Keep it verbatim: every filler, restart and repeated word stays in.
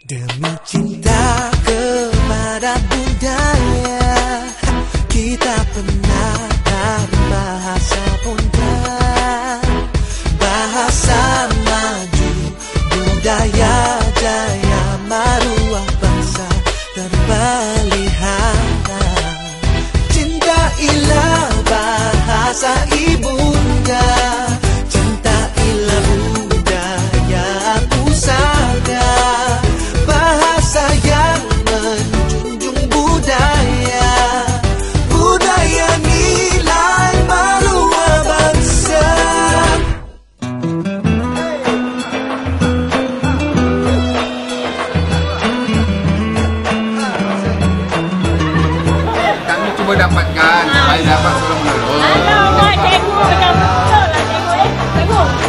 Demi cinta kepada budaya, kita penata bahasa Bunda, bahasa maju, budaya jaya maruah bangsa terpelihara. Cintailah bahasa ibunda, cintailah budaya pusaka, bahasa yang menjunjung budaya, budaya nilai maruah bangsa. Kami coba dapatkan, saya dapat belum dulu. Alah, cikgu macam betul lah cikgu eh. Cikgu.